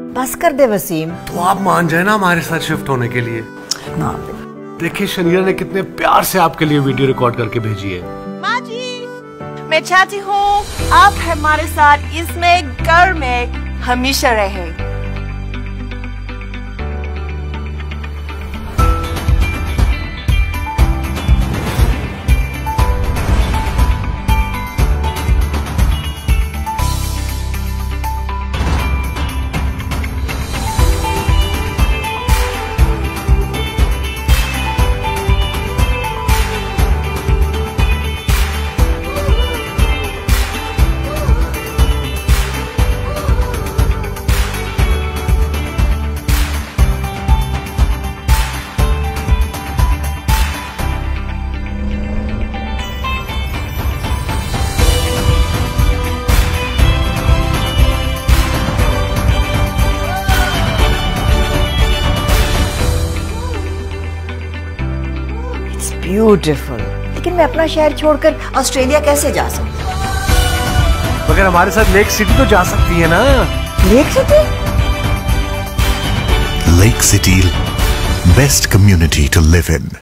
बस कर दे वसीम। तो आप मान जाए ना हमारे साथ शिफ्ट होने के लिए। ना देखिए शनीरा ने कितने प्यार से आपके लिए वीडियो रिकॉर्ड करके भेजी है। माँ जी, मैं चाहती हूँ आप हमारे साथ इसमें घर में हमेशा रहे। ब्यूटीफुल, लेकिन मैं अपना शहर छोड़कर ऑस्ट्रेलिया कैसे जा सकती हूँ? मगर हमारे साथ लेक सिटी तो जा सकती है ना। Lake city? Lake City, best community to live in.